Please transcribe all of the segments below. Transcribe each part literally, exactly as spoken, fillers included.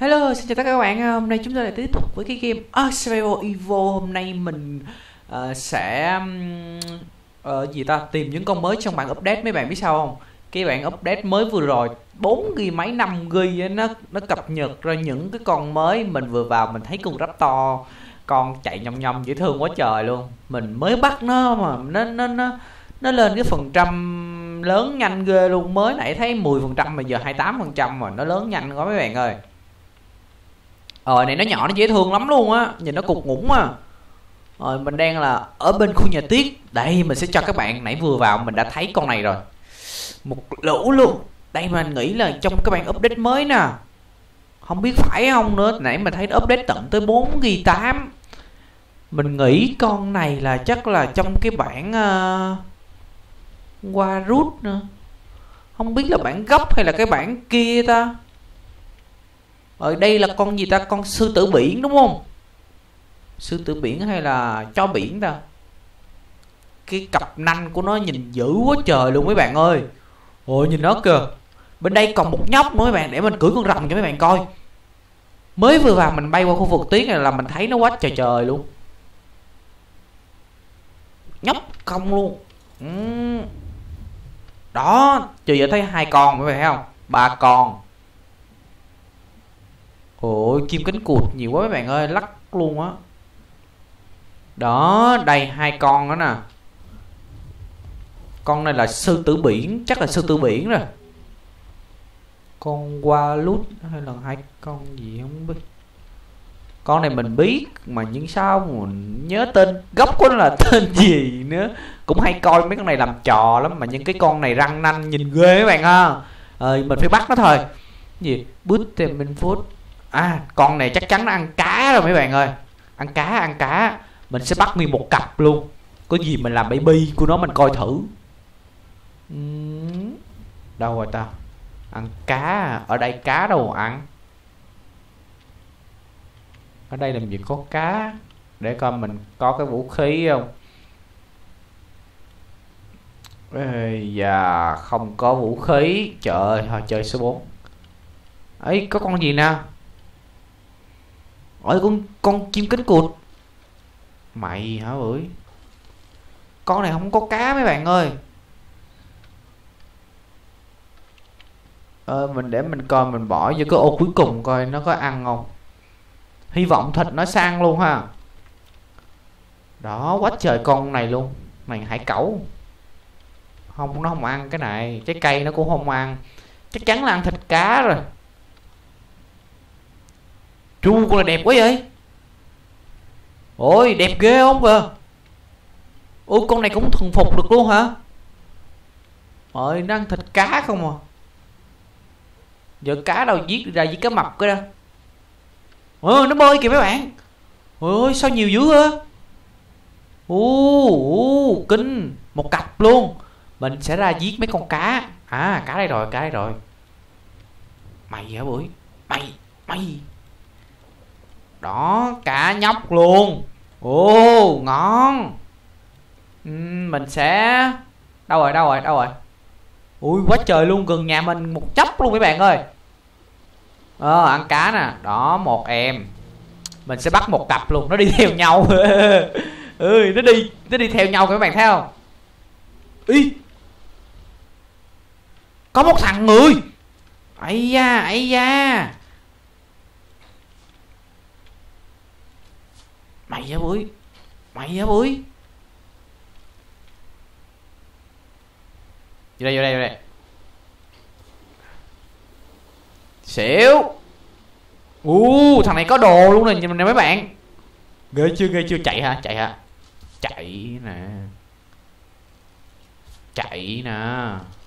Hello, xin chào tất cả các bạn. Hôm nay chúng ta lại tiếp tục với cái game Ark Survival Evo. Hôm nay mình uh, sẽ uh, gì ta tìm những con mới trong bản update. Mấy bạn biết sao không? Cái bản update mới vừa rồi bốn gi ga mấy năm gi ga nó nó cập nhật ra những cái con mới. Mình vừa vào mình thấy con Raptor, con chạy nhông nhông dễ thương quá trời luôn. Mình mới bắt nó mà nó nó nó nó lên cái phần trăm lớn nhanh ghê luôn. Mới nãy thấy mười phần trăm mà giờ hai mươi tám phần trăm rồi, nó lớn nhanh quá mấy bạn ơi. Ờ này nó nhỏ nó dễ thương lắm luôn á, nhìn nó cục ngủng á. Rồi mình đang là ở bên khu nhà tiết. Đây mình sẽ cho các bạn, nãy vừa vào mình đã thấy con này rồi, một lũ luôn. Đây mình nghĩ là trong các bạn update mới nè, không biết phải không nữa. Nãy mình thấy nó update tận tới bốn gi ga tám. Mình nghĩ con này là chắc là trong cái bản uh, qua rút nữa. Không biết là bản gốc hay là cái bản kia ta. Ở đây là con gì ta? Con sư tử biển đúng không? Sư tử biển hay là chó biển ta? Cái cặp nanh của nó nhìn dữ quá trời luôn mấy bạn ơi. Ôi nhìn nó kìa. Bên đây còn một nhóc nữa mấy bạn, để mình cưỡi con rồng cho mấy bạn coi. Mới vừa vào mình bay qua khu vực tuyết này là mình thấy nó quá trời trời luôn. Nhóc không luôn. uhm. Đó, giờ giờ thấy hai con mấy bạn thấy không? Ba con. Ôi kim cánh cụt nhiều quá mấy bạn ơi, lắc luôn á. Đó, đây hai con đó nè. Con này là sư tử biển, chắc là sư tử biển rồi. Con qua lút hay là hai con gì không biết. Con này mình biết mà nhưng sao mình nhớ tên gốc của nó là tên gì nữa. Cũng hay coi mấy con này làm trò lắm. Mà những cái con này răng nanh nhìn ghê mấy bạn ha. Ờ, mình phải bắt nó thôi. Gì? Butterman food. À, con này chắc chắn nó ăn cá rồi mấy bạn ơi. Ăn cá, ăn cá. Mình sẽ bắt nguyên một cặp luôn. Có gì mình làm baby của nó mình coi thử. uhm. Đâu rồi ta? Ăn cá. Ở đây cá đâu mà ăn. Ở đây làm gì có cá. Để coi mình có cái vũ khí không. Ê da, không có vũ khí. Trời ơi, thôi chơi số bốn. Ấy, có con gì nè. Ôi con con chim cánh cụt. Mày hả ơi. Con này không có cá mấy bạn ơi. Ờ, mình để mình coi, mình bỏ vô cái ô cuối cùng coi nó có ăn không. Hy vọng thịt nó sang luôn ha. Đó, quá trời con này luôn. Này hải cẩu. Không, nó không ăn cái này. Trái cây nó cũng không ăn. Chắc chắn là ăn thịt cá rồi. Chu con này đẹp quá vậy. Ôi đẹp ghê không kìa. Ôi con này cũng thuần phục được luôn hả. Ôi nó ăn thịt cá không à. Giờ cá đâu giết ra với cá mập cái đó. Ôi nó bơi kìa mấy bạn. Ôi sao nhiều dữ hả. Ồ kinh. Một cặp luôn. Mình sẽ ra giết mấy con cá. À cá đây rồi, cá đây rồi. Mày hả bưởi. Mày, mày. Đó, cả nhóc luôn. Ồ, ngon. uhm, Mình sẽ... Đâu rồi, đâu rồi, đâu rồi. Ui, quá trời luôn, gần nhà mình một chốc luôn mấy bạn ơi. Ờ, ăn cá nè. Đó, một em. Mình sẽ bắt một cặp luôn, nó đi theo nhau. Ừ, nó đi Nó đi theo nhau các bạn thấy không. Ý, có một thằng người. Ây da, ây da. Mày hả bưởi. Mày hả bưởi. Vô đây, vô đây, vô đây. Xỉu. U, thằng này có đồ luôn nè, nhìn nè mấy bạn. Ghê chưa, ghê chưa. Chạy hả, chạy hả. Chạy nè. Chạy nè.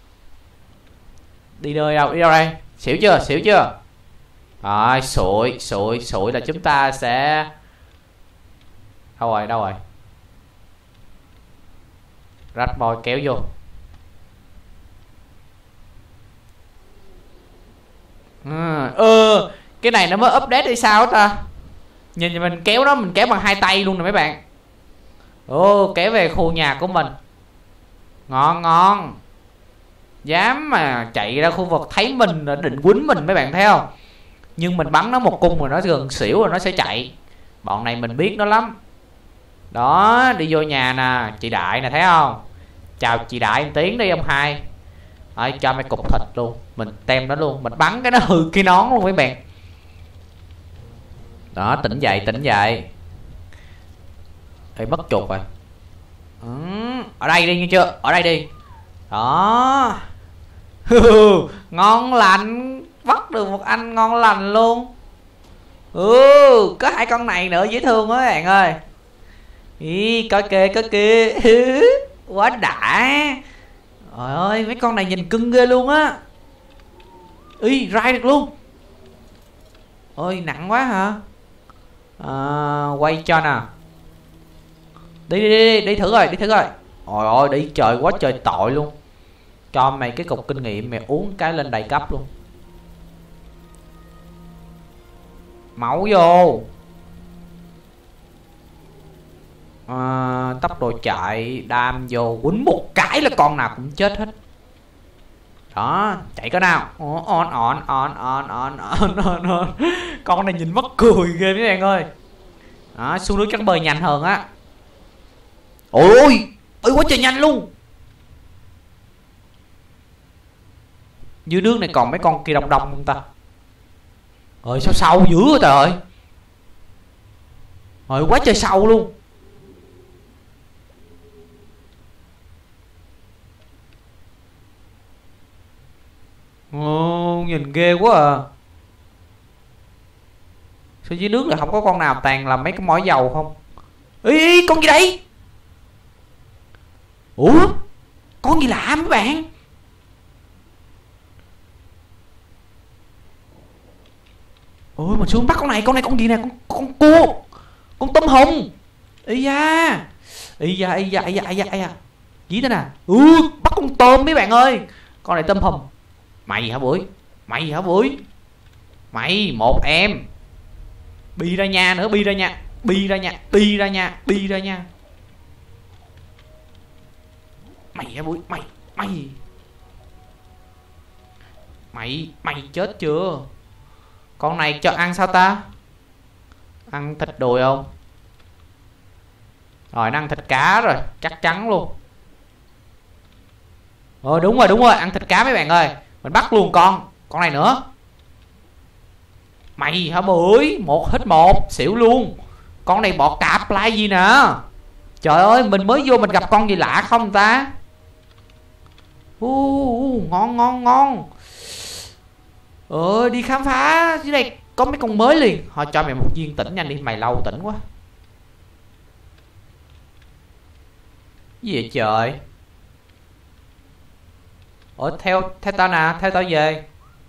Đi nơi đâu, đi đâu đây. Xỉu chưa, xỉu chưa. Rồi, sụi, sụi, sụi là chúng ta sẽ... Đâu rồi, đâu rồi. Rat boy kéo vô. à, Ờ cái này nó mới update hay sao ta. Nhìn mình kéo nó, mình kéo bằng hai tay luôn nè mấy bạn. Ồ, kéo về khu nhà của mình. Ngon ngon. Dám mà chạy ra khu vực thấy mình định quýnh mình mấy bạn thấy không. Nhưng mình bắn nó một cung rồi nó gần xỉu rồi nó sẽ chạy. Bọn này mình biết nó lắm. Đó, đi vô nhà nè. Chị Đại nè, thấy không? Chào chị Đại một tiếng đi ông hai. Rồi, cho mấy cục thịt luôn. Mình tem nó luôn. Mình bắn cái nó hư cái nón luôn mấy bạn. Đó, tỉnh dậy, tỉnh dậy. Ê, mất chuột rồi. Ừ, ở đây đi nghe chưa? Ở đây đi. Đó. Ngon lành. Bắt được một anh ngon lành luôn. Ừ, có hai con này nữa dễ thương quá bạn ơi. Ý, coi kìa, coi kìa. Quá đã. Trời ơi, mấy con này nhìn cưng ghê luôn á. Ý, rai được luôn. Ôi, nặng quá hả? À, quay cho nè. Đi đi đi, đi thử rồi, đi thử rồi. Ôi ôi, đi trời quá trời tội luôn. Cho mày cái cục kinh nghiệm, mày uống cái lên đầy cấp luôn. Máu vô. À, tốc độ chạy, đam vô. Quýnh một cái là con nào cũng chết hết. Đó, chạy có nào. On on on on on on on on. Con này nhìn mắc cười ghê mấy bạn ơi. Đó, xuống nước chắc bơi nhanh hơn á. Ôi ôi, ôi quá trời nhanh luôn. Dưới nước này còn mấy con kia đông đông không ta? Ơi sao sâu dữ vậy trời ơi. Ôi quá trời sâu luôn. Ồ, nhìn ghê quá à. Sao dưới nước là không có con nào toàn là mấy cái mỏ dầu không? Ý, ý con gì đây? Ủa, con gì lạ mấy bạn? Ôi mình xuống bắt con này. Con này con gì nè? Con, con cua. Con tôm hùm. Ý da. Ý da, ý da, ý da, ý da, ý da. Gì thế nè? Ừ, bắt con tôm mấy bạn ơi. Con này tôm hùm. Mày hả Bưởi? Mày hả Bưởi? Mày, một em. Bi ra nha nữa, bi ra nha. Bi ra nha, bi ra nha, bi ra nha. Mày hả Bưởi? Mày, mày. Mày, mày chết chưa? Con này cho ăn sao ta? Ăn thịt đùi không? Rồi nó ăn thịt cá rồi, chắc chắn luôn. Ờ đúng rồi, đúng rồi, ăn thịt cá mấy bạn ơi. Mình bắt luôn con. Con này nữa. Mày hả Bưởi? Một hit một, xỉu luôn. Con này bọ cạp lai gì nè. Trời ơi, mình mới vô mình gặp con gì lạ không ta? uh, Ngon ngon ngon. Ờ đi khám phá dưới đây có mấy con mới liền. Thôi cho mày một viên tỉnh nhanh đi, mày lâu tỉnh quá. Gì vậy trời? Ủa theo theo tao nè, theo tao về.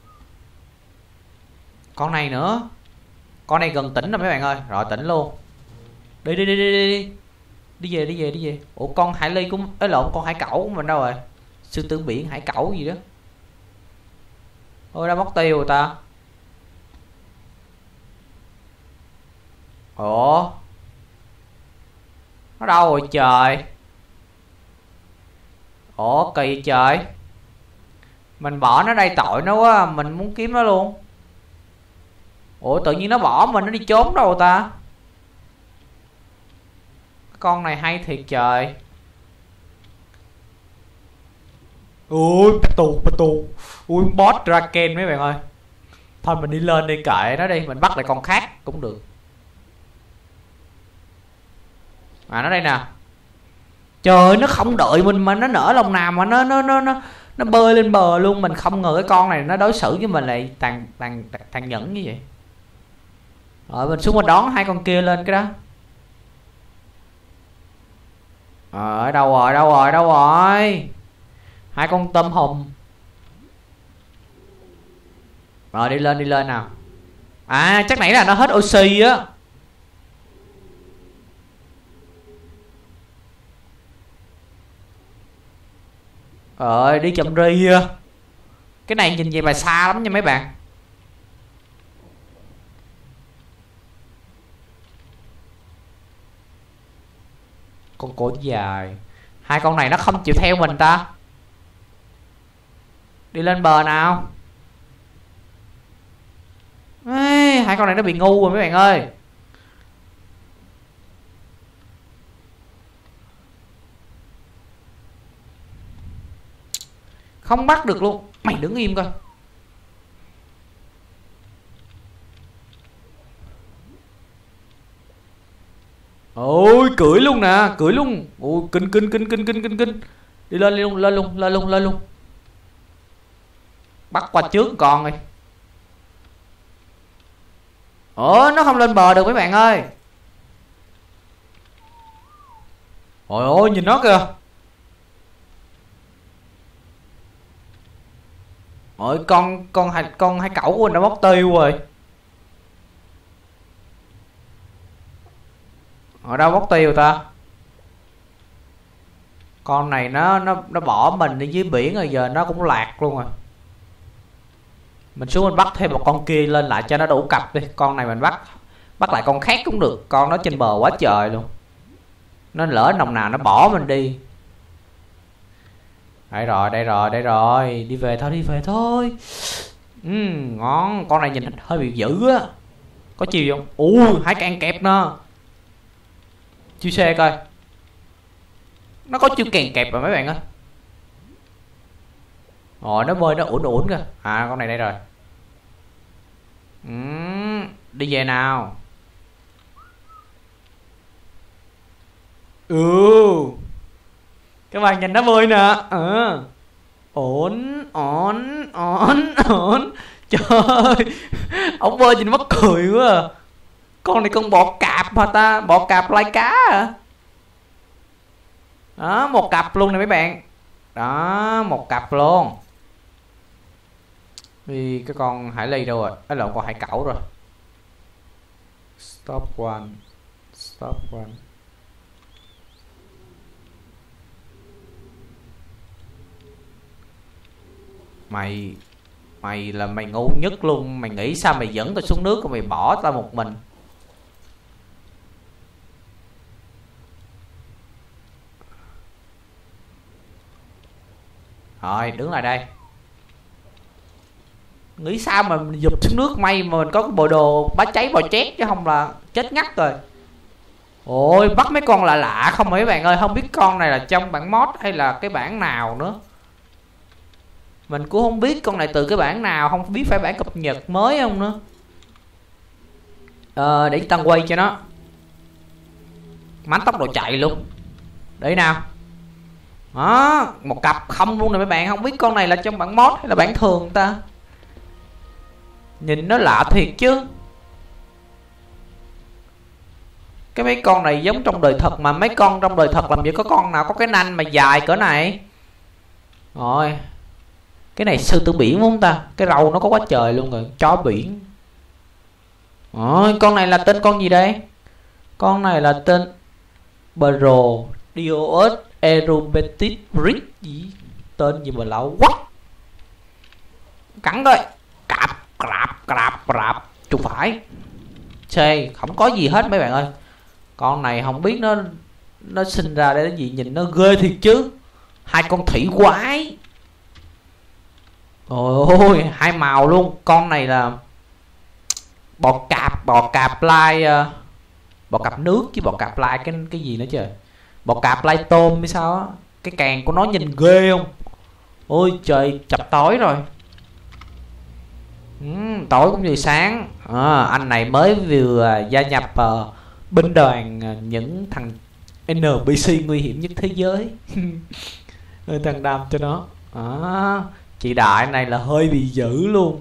Con này nữa. Con này gần tỉnh rồi mấy bạn ơi. Rồi tỉnh luôn. Đi đi đi đi đi. Đi về đi về đi về. Ủa con hải ly cũng ấy lộn, con hải cẩu của mình đâu rồi? Sư tử biển hải cẩu gì đó. Ôi đã mất tiêu rồi ta. Ủa nó đâu rồi trời? Ủa kỳ trời. Mình bỏ nó đây tội nó quá. Mình muốn kiếm nó luôn. Ủa tự nhiên nó bỏ mình, nó đi trốn đâu rồi ta? Con này hay thiệt trời. Ui bắt tù bắt tù. Ui boss Draken mấy bạn ơi. Thôi mình đi lên đi, kệ nó đi. Mình bắt lại con khác cũng được. À nó đây nè. Trời nó không đợi mình mà nó nở lòng nào mà nó nó nó nó nó bơi lên bờ luôn. Mình không ngờ cái con này nó đối xử với mình lại tàn tàn tàn nhẫn như vậy. Rồi mình xuống mình đón hai con kia lên cái đó. Ờ ở đâu rồi, đâu rồi, đâu rồi? Hai con tôm hùm. Rồi đi lên đi lên nào. À chắc nãy là nó hết oxy á. Ờ đi chậm ri. Cái này nhìn về mà xa lắm nha mấy bạn. Con cổ dài. Hai con này nó không chịu theo mình ta. Đi lên bờ nào. À, hai con này nó bị ngu rồi mấy bạn ơi. Không bắt được luôn. Mày đứng im coi. Ôi cưỡi luôn nè, cưỡi luôn. Ôi kinh kinh kinh kinh kinh kinh kinh. Đi lên luôn, lên luôn, lên luôn, lên luôn. Bắt qua trước con rồi. Ủa nó không lên bờ được mấy bạn ơi. Ôi ôi nhìn nó kìa. Ôi con con hai con hai cẩu của mình đã mất tiêu rồi. Ở đâu mất tiêu ta? Con này nó nó nó bỏ mình đi dưới biển rồi, giờ nó cũng lạc luôn rồi. Mình xuống mình bắt thêm một con kia lên lại cho nó đủ cặp đi. Con này mình bắt bắt lại con khác cũng được. Con nó trên bờ quá trời luôn. Nó lỡ nồng nào nó bỏ mình đi. Đây rồi, đây rồi, đây rồi. Đi về thôi, đi về thôi. Ừ, ngon. Con này nhìn hơi bị dữ á. Có chiều không? Ui, hai can kẹp nó. Chiêu xe coi. Nó có chiêu kèn kẹp rồi mấy bạn ơi. Rồi nó bơi nó ủn ủn kìa. À con này đây rồi. Ừ, đi về nào. Ừ. Các bạn nhìn nó bơi nè. Ừ. Ổn ổn ổn ổn. Trời ơi. Ông bơi nhìn mắc cười quá à. Con này con bọ cạp hả ta? Bọ cạp lai cá à? Đó, một cặp luôn nè mấy bạn. Đó, một cặp luôn. Đi cái con hải ly đâu rồi? Cái lộn con hải cẩu rồi. Stop one. Stop one. Mày Mày là mày ngu nhất luôn. Mày nghĩ sao mày dẫn tao xuống nước rồi mày bỏ tao một mình. Rồi đứng lại đây. Nghĩ sao mà mình giục xuống nước, may mà mình có cái bộ đồ bá cháy bò chét chứ không là chết ngắt rồi. Ôi bắt mấy con lạ lạ không mấy bạn ơi. Không biết con này là trong bản mod hay là cái bản nào nữa. Mình cũng không biết con này từ cái bản nào. Không biết phải bản cập nhật mới không nữa. Ờ để tăng quay cho nó. Mánh tốc độ chạy luôn. Để nào. Đó, một cặp không luôn nè mấy bạn. Không biết con này là trong bản mod hay là bản thường ta. Nhìn nó lạ thiệt chứ. Cái mấy con này giống trong đời thật. Mà mấy con trong đời thật làm gì có con nào có cái nanh mà dài cỡ này. Rồi. Cái này sư tử biển không ta. Cái râu nó có quá trời luôn rồi. Chó biển. Rồi, con này là tên con gì đây? Con này là tên Bro Dios Aerobatic Bridge gì? Tên gì mà lạ quá. Cắn coi. Cạp Cạp Cạp Cạp. Chụp phải. Xe không có gì hết mấy bạn ơi. Con này không biết nó nó sinh ra để cái gì. Nhìn nó ghê thiệt chứ. Hai con thủy quái. Ôi hai màu luôn. Con này là bò cạp. Bò cạp lai uh, bò cạp nước chứ bò cạp lai cái cái gì nữa trời. Bò cạp lai tôm hay sao á. Cái càng của nó nhìn ghê không. Ôi trời chập tối rồi. ừ, Tối cũng như sáng. à, Anh này mới vừa gia nhập uh, binh đoàn uh, những thằng en pê xê nguy hiểm nhất thế giới. Thằng đam cho nó. à, Chị đại này là hơi bị dữ luôn.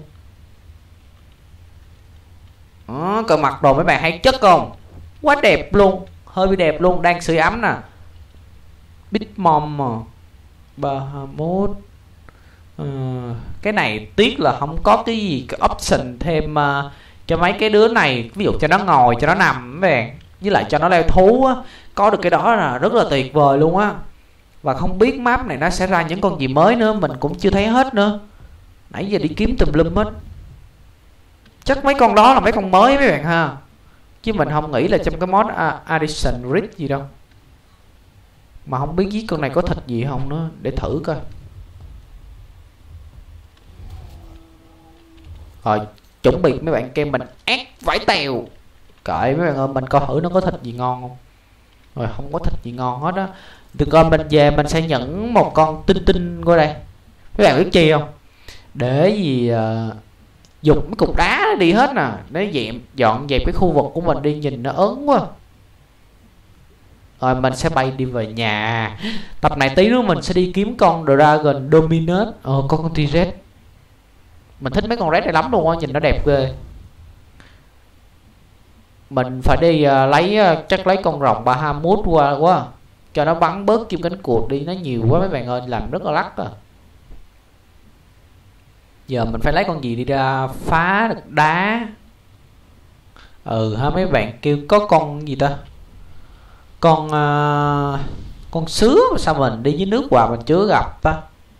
à, Cờ mặt đồ mấy bạn hay chất không. Quá đẹp luôn. Hơi bị đẹp luôn. Đang sưởi ấm nè. Big Mom mà Bahamut. à, Cái này tiếc là không có cái gì cái option thêm uh, cho mấy cái đứa này. Ví dụ cho nó ngồi cho nó nằm các bạn. Với lại cho nó leo thú á. Có được cái đó là rất là tuyệt vời luôn á. Và không biết map này nó sẽ ra những con gì mới nữa. Mình cũng chưa thấy hết nữa. Nãy giờ đi kiếm tùm lum hết. Chắc mấy con đó là mấy con mới mấy bạn ha. Chứ mình không nghĩ là trong cái mod uh, Addition Ridge gì đâu. Mà không biết với con này có thịt gì không nữa. Để thử coi. Rồi chuẩn bị mấy bạn kem mình ác vải tèo. Kệ mấy bạn ơi, mình coi thử nó có thịt gì ngon không. Rồi không có thịt gì ngon hết á. Từ coi mình về mình sẽ nhận một con tinh tinh qua đây. Mấy bạn biết chi không? Để gì uh, dùng mấy cục đá đi hết nè, để dẹp dọn dẹp cái khu vực của mình đi, nhìn nó ớn quá. Rồi mình sẽ bay đi về nhà. Tập này tí nữa mình sẽ đi kiếm con Dragon Dominus. Ờ con con T-Rex. Mình thích mấy con Rex này lắm luôn á, nhìn nó đẹp ghê. Mình phải đi uh, lấy uh, chắc lấy con rồng Bahamut qua quá, cho nó bắn bớt kim cánh cụt đi, nó nhiều quá mấy bạn ơi, làm rất là lắc à. Giờ mình phải lấy con gì đi ra phá được đá. Ừ ha, mấy bạn kêu có con gì ta, con uh, con sứa sao mình đi dưới nước hoài mình chưa gặp ta.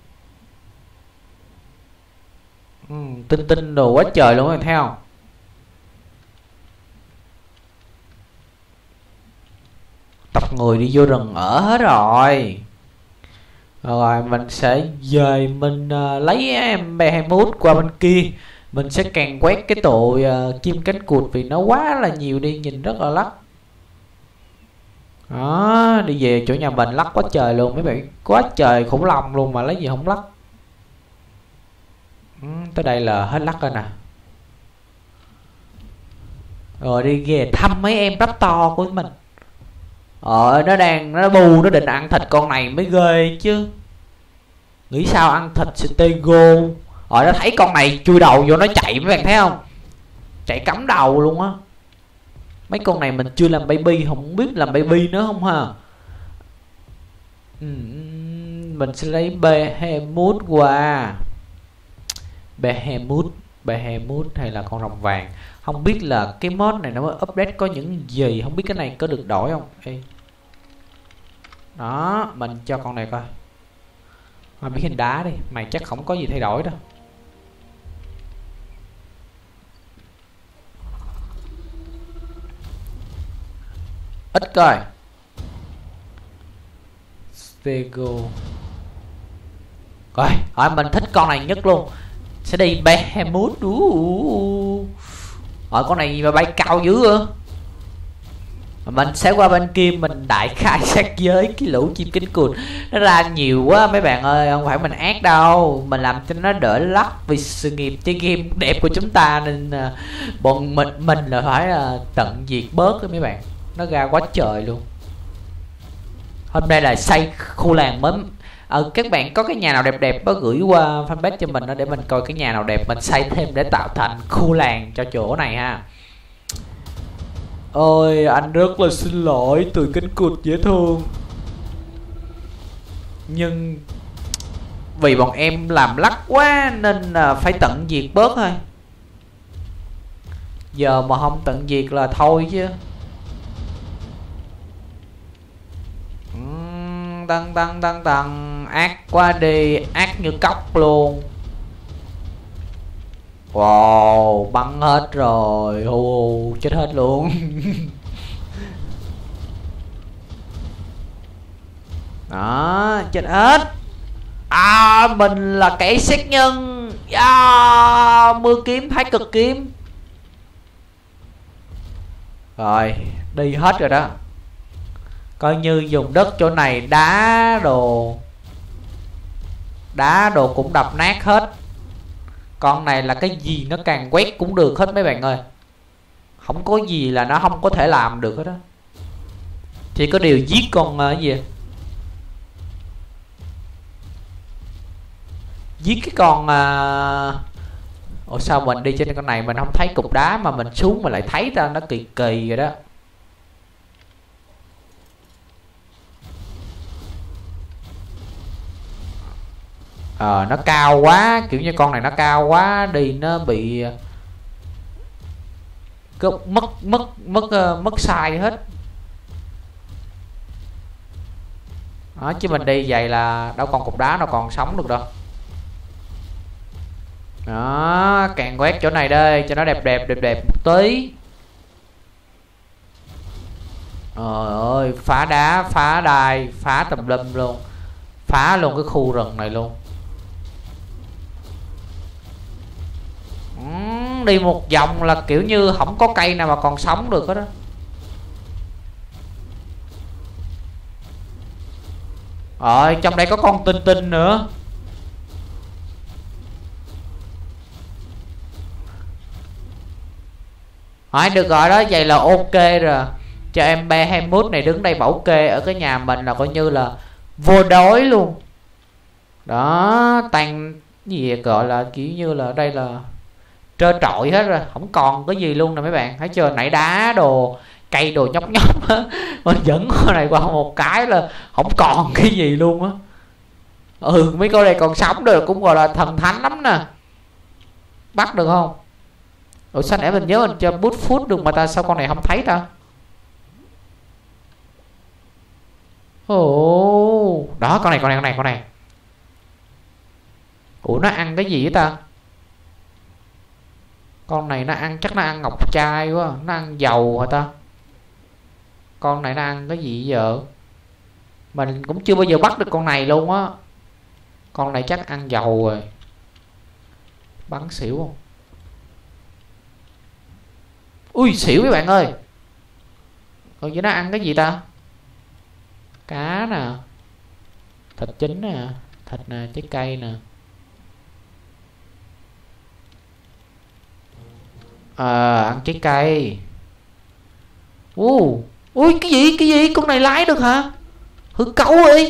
ừ, Tinh tinh đồ quá trời luôn, rồi theo tập người đi vô rừng ở hết rồi. Rồi mình sẽ về mình uh, lấy em Behemoth qua bên kia. Mình sẽ càng quét cái tội uh, kim cánh cụt vì nó quá là nhiều đi, nhìn rất là lắc. Đó, đi về chỗ nhà mình lắc quá trời luôn mấy bạn, quá trời khủng long luôn mà lấy gì không lắc. ừ, Tới đây là hết lắc rồi nè. Rồi đi về thăm mấy em raptor của mình. Ờ nó đang nó bù, nó định ăn thịt con này mới ghê chứ. Nghĩ sao ăn thịt Stego. Rồi nó thấy con này chui đầu vô nó chạy mấy bạn thấy không, chạy cắm đầu luôn á. Mấy con này mình chưa làm baby, không biết làm baby nữa không ha. ừ, Mình sẽ lấy Behemoth qua. Behemoth Behemoth hay là con rồng vàng, không biết là cái mod này nó mới update có những gì, không biết cái này có được đổi không. Ê. Đó mình cho con này coi. Mà biến hình đá đi, mày chắc không có gì thay đổi đâu. Ít coi. Stego. Rồi, hỏi mình thích con này nhất luôn. Sẽ đi Behemoth. Rồi con này mà bay cao dữ à. Mình sẽ qua bên kia mình đại khai sát giới cái lũ chim cánh cụt. Nó ra nhiều quá mấy bạn ơi, không phải mình ác đâu, mình làm cho nó đỡ lắc vì sự nghiệp chơi game đẹp của chúng ta, nên uh, bọn mình mình là phải uh, tận diệt bớt đó mấy bạn. Nó ra quá trời luôn. Hôm nay là xây khu làng mới. Ờ, các bạn có cái nhà nào đẹp đẹp đó gửi qua fanpage cho mình đó, để mình coi cái nhà nào đẹp mình xây thêm để tạo thành khu làng cho chỗ này ha. Ôi anh rất là xin lỗi, từ cánh cụt dễ thương, nhưng vì bọn em làm lắc quá nên là phải tận diệt bớt thôi. Giờ mà không tận diệt là thôi chứ. Tăng tăng tăng tăng ác quá đi, ác như cóc luôn. Wow, bắn hết rồi. Hù, chết hết luôn. Đó, chết hết. À, mình là kẻ sát nhân. À, mưa kiếm, thái cực kiếm. Rồi, đi hết rồi đó. Coi như dùng đất chỗ này đá đồ. Đá đồ cũng đập nát hết. Con này là cái gì nó càng quét cũng được hết mấy bạn ơi. Không có gì là nó không có thể làm được hết á. Chỉ có điều giết con uh, gì giết cái con uh... Ủa sao mình đi trên con này mình không thấy cục đá, mà mình xuống mà lại thấy ra, nó kỳ kỳ rồi đó. Ờ à, nó cao quá, kiểu như con này nó cao quá đi, nó bị mất mất mất mất uh, mất sai hết. Đó, chứ mình đi vậy là đâu còn cục đá nào còn sống được đâu. Đó, càng quét chỗ này đây cho nó đẹp đẹp đẹp đẹp một tí. Trời ơi, phá đá, phá đai, phá tùm lum luôn. Phá luôn cái khu rừng này luôn. ráng đi một vòng là kiểu như không có cây nào mà còn sống được hết đó. Rồi trong đây có con tinh tinh nữa. Hỏi được rồi đó, vậy là ok rồi. Cho em ba hai mốt này đứng đây bảo kê ở cái nhà mình là coi như là vô đói luôn. Đó, toàn gì gọi là kiểu như là đây là trơ trọi hết rồi, không còn cái gì luôn nè mấy bạn. Thấy chưa, nãy đá đồ cây đồ nhóc nhóc á, mình dẫn con này qua một cái là không còn cái gì luôn á. Ừ, mấy con này còn sống được cũng gọi là thần thánh lắm nè. Bắt được không? Ủa sao nãy mình nhớ mình cho bút phút được mà ta, sao con này không thấy ta? Ồ, đó con này con này con này con này. Ủa nó ăn cái gì vậy ta? Con này nó ăn, chắc nó ăn ngọc trai quá. Nó ăn dầu hả ta? Con này nó ăn cái gì giờ? Mình cũng chưa bao giờ bắt được con này luôn á. Con này chắc ăn dầu rồi. Bắn xỉu không? Ui xỉu mấy bạn ơi. Còn với nó ăn cái gì ta? Cá nè, thịt chín nè, thịt nè, trái cây nè. À, ăn trái cây. uh. Ui cái gì cái gì, con này lái được hả? Hư cấu đi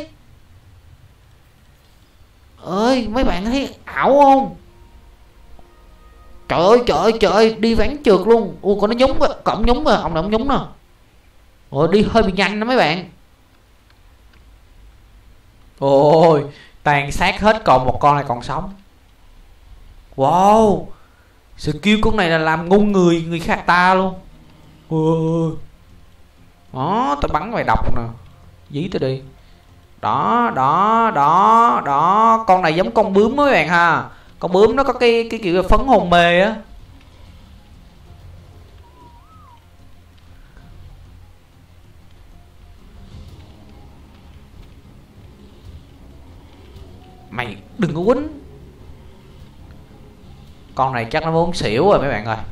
ơi, mấy bạn thấy ảo không? Trời ơi trời ơi trời ơi, đi ván trượt luôn. Ui con nó nhúng, cộng nhúng rồi, ông này ông nhúng nè. Ôi đi hơi bị nhanh đó mấy bạn. Ôi tàn sát hết, còn một con này còn sống. Wow, skill con này là làm ngu người người khác ta luôn. Ôi. Đó, tao bắn mày độc nè. Dí tao đi. Đó, đó, đó, đó. Con này giống con bướm mấy bạn ha. Con bướm nó có cái cái kiểu phấn hồn mê á. Mày đừng có quýnh. Con này chắc nó muốn xỉu rồi mấy bạn ơi.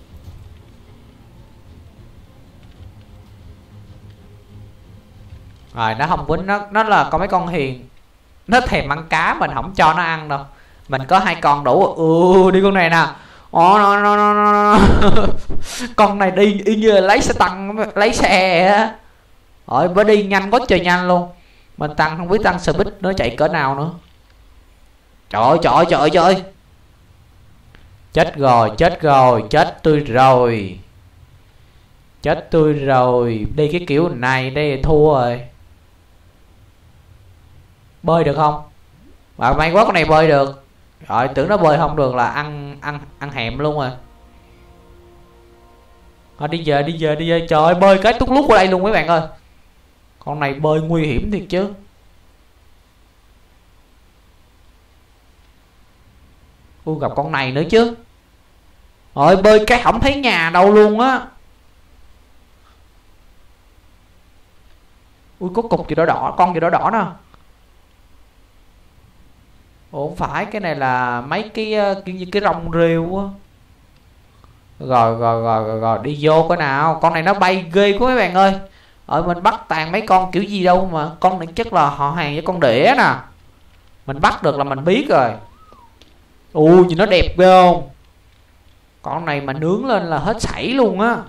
Rồi nó không quýnh, nó nó là con mấy con hiền. Nó thèm ăn cá, mình không cho nó ăn đâu. Mình có hai con đủ. Ừ đi con này nè. Ồ, no, no, no, no. Con này đi y như là lấy xe tăng, lấy xe á. Rồi mới đi nhanh quá trời nhanh luôn. Mình tăng không biết tăng speed nó chạy cỡ nào nữa. Trời ơi trời ơi trời ơi trời ơi. Chết rồi chết rồi chết tươi rồi. Chết tươi rồi. Đi cái kiểu này đây thua rồi. Bơi được không? Mà may quá con này bơi được. Rồi tưởng nó bơi không được là ăn ăn ăn hẹm luôn rồi. À, đi về đi về đi về. Trời ơi bơi cái tút lút qua đây luôn mấy bạn ơi. Con này bơi nguy hiểm thiệt chứ. Ui gặp con này nữa chứ. Rồi bơi cái không thấy nhà đâu luôn á. Ui có cục gì đỏ đỏ, con gì đỏ đỏ nè. Ủa không phải, cái này là mấy cái kiểu như cái rong rêu á. Rồi rồi rồi rồi rồi đi vô cái nào. Con này nó bay ghê quá mấy bạn ơi. Ở mình bắt toàn mấy con kiểu gì đâu mà. Con này chắc là họ hàng với con đĩa nè. Mình bắt được là mình biết rồi. Ui nhìn nó đẹp ghê không? Con này mà nướng lên là hết sảy luôn á.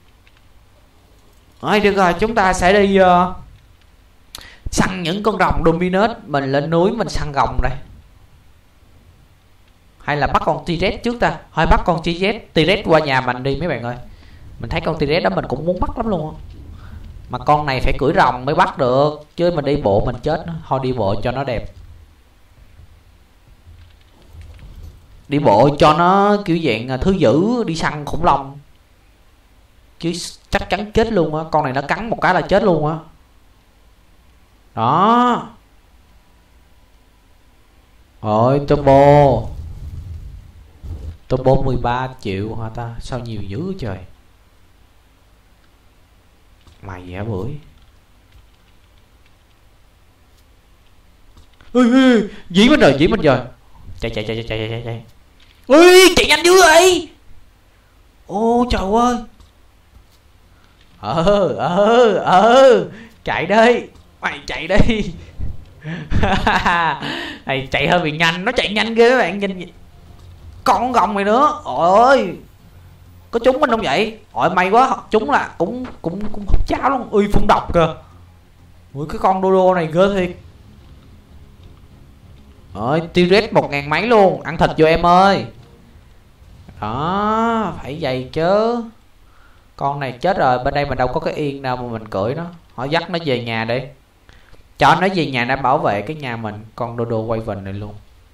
Rồi được rồi, chúng ta sẽ đi uh, săn những con rồng Dominus. Mình lên núi mình săn rồng đây. Hay là bắt con T-Rex trước ta. Thôi bắt con T-Rex T-Rex qua nhà mình đi mấy bạn ơi. Mình thấy con T-Rex đó mình cũng muốn bắt lắm luôn á. Mà con này phải cưỡi rồng mới bắt được. Chứ mình đi bộ mình chết. Thôi đi bộ cho nó đẹp. Đi bộ cho nó kiểu dạng thứ dữ đi săn khủng long. Chứ chắc chắn chết luôn á. Con này nó cắn một cái là chết luôn á. Đó. Rồi turbo. Turbo mười ba triệu hả ta? Sao nhiều dữ trời. Mày vậy hả bưởi. Ui, ui, dĩ mình rồi dĩ mình rồi. Chạy chạy chạy chạy chạy chạy chạy. Ui chạy nhanh dữ vậy. Ô trời ơi. Ờ ờ ờ chạy đi, mày chạy đi. Này chạy hơi bị nhanh, nó chạy nhanh ghê các bạn, nhìn con gồng này nữa. Ôi ơi, có trúng mình không vậy? Ôi may quá, trúng là cũng cũng cũng hút cháo luôn. Ui phun độc kìa. Ui cái con đô đô này ghê thiệt. Ôi T-Rex một ngàn mấy luôn, ăn thịt vô em ơi. Đó, phải vậy chứ. Con này chết rồi, bên đây mình đâu có cái yên đâu mà mình cưỡi nó. Họ dắt nó về nhà đi. Cho nó về nhà để bảo vệ cái nhà mình. Con đô đô quay vần này luôn.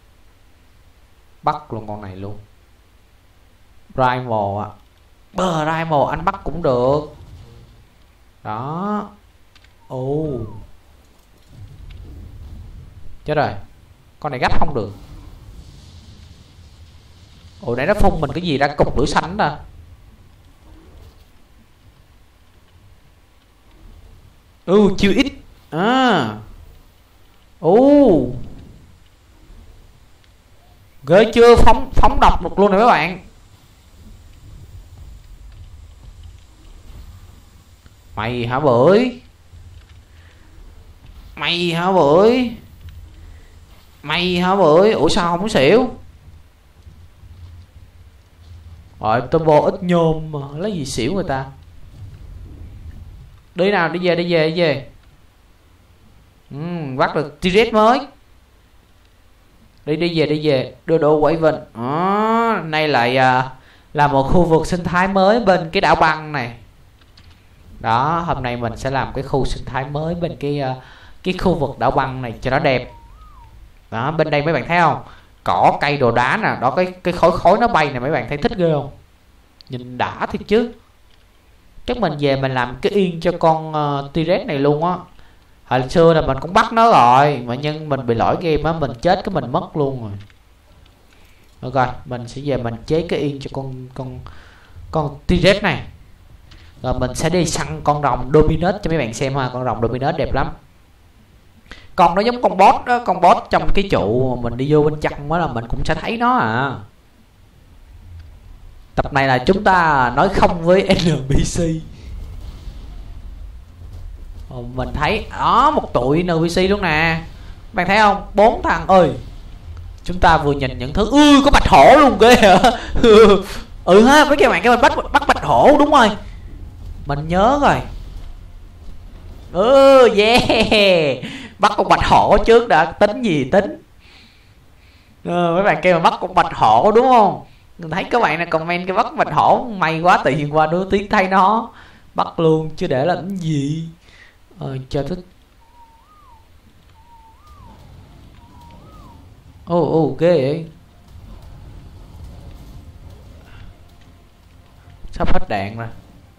Bắt luôn con này luôn. Primal ạ. Bờ Primal anh bắt cũng được. Đó. Ồ. Chết rồi. Con này gấp không được. Ồ nãy nó phun mình cái gì ra, cục lửa xanh đó. Ừ chiêu ít. À. Ồ. Ghê chưa, phóng phóng độc một luôn này mấy bạn. Mày hả bưởi? Mày hả bưởi? Mày hả bưởi? Ủa sao không xỉu? Rồi turbo ít nhôm mà lấy gì xỉu người ta. Đi nào, đi về đi về đi về. Ừ, bắt được T-Rex mới. Đi đi về đi về. Đưa đồ quẩy vịnh. Đó, nay lại à, là một khu vực sinh thái mới bên cái đảo băng này. Đó, hôm nay mình sẽ làm cái khu sinh thái mới bên cái uh, cái khu vực đảo băng này cho nó đẹp. Đó, bên đây mấy bạn thấy không? Cỏ cây đồ đá nè, đó cái cái khối khối nó bay này mấy bạn thấy thích ghê không? Nhìn đã thiệt chứ. Chắc mình về mình làm cái yên cho con uh, T-Rex này luôn á. Hồi xưa là mình cũng bắt nó rồi, mà nhưng mình bị lỗi game á, mình chết cái mình mất luôn rồi. Được rồi, mình sẽ về mình chế cái yên cho con con con T-Rex này. Rồi mình sẽ đi săn con rồng Dominus cho mấy bạn xem ha, con rồng Dominus đẹp lắm. Con nó giống con boss đó, con boss trong cái trụ mà mình đi vô bên trong đó là mình cũng sẽ thấy nó à. Tập này là chúng ta nói không với en pê xê. Ồ, mình thấy đó một tụi en pê xê luôn nè. Bạn thấy không? Bốn thằng ơi. Chúng ta vừa nhìn những thứ. Ui có bạch hổ luôn ghê hả? Ừ ha, mấy cái bạn cái mình bắt bắt bạch hổ đúng rồi. Mình nhớ rồi. Ừ yeah. Bắt con bạch hổ trước đã, tính gì tính. Ừ, mấy bạn kêu mà bắt con bạch hổ đúng không? Mình thấy các bạn này comment cái bắt bạch hổ, may quá tự nhiên qua đứa tiếng thay nó bắt luôn chứ để làm cái gì. Ờ cho thích. Ồ oh, ồ oh, ghê vậy. Sắp hết đạn rồi.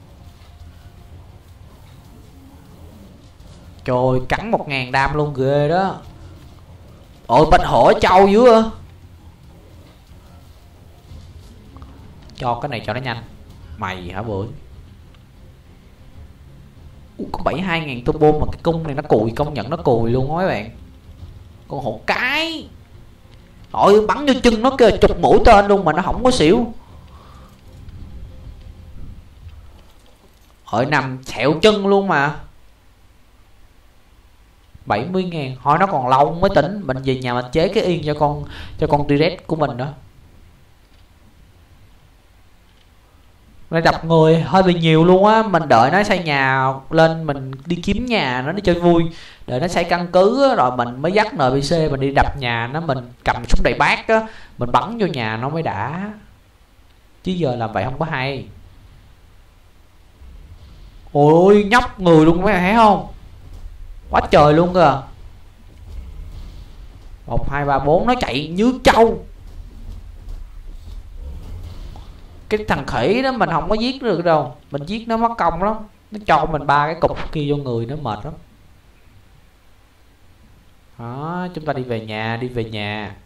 Trời cắn một ngàn đam luôn ghê đó. Ôi bạch hổ trâu dữ à. Cho cái này cho nó nhanh. Mày hả bưởi? Ủa, có bảy mươi hai ngàn turbo mà cái cung này nó cùi, công nhận nó cùi luôn á mấy bạn. Con hổ cái. Ôi bắn vô chân nó kìa, chụp mũi tên luôn mà nó không có xỉu. Ôi nằm sẹo chân luôn mà. bảy mươi ngàn, thôi nó còn lâu mới tỉnh. Mình về nhà mình chế cái yên cho con cho con T-Rex của mình đó. Nó đập người hơi bị nhiều luôn á. Mình đợi nó xây nhà lên, mình đi kiếm nhà nó để chơi vui. Đợi nó xây căn cứ á, rồi mình mới dắt en pê xê mình đi đập nhà nó. Mình cầm súng đầy bát á, mình bắn vô nhà nó mới đã. Chứ giờ làm vậy không có hay. Ôi nhóc người luôn mấy bạn thấy không? Quá trời luôn kìa. Một hai ba bốn nó chạy như trâu. Cái thằng khỉ đó mình không có giết được đâu. Mình giết nó mất công lắm. Nó cho mình ba cái cục kia vô người nó mệt lắm. Đó, chúng ta đi về nhà, đi về nhà.